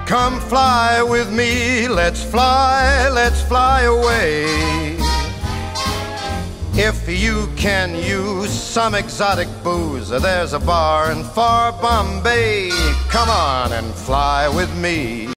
Come fly with me, let's fly away. If you can use some exotic booze, there's a bar in far Bombay. Come on and fly with me.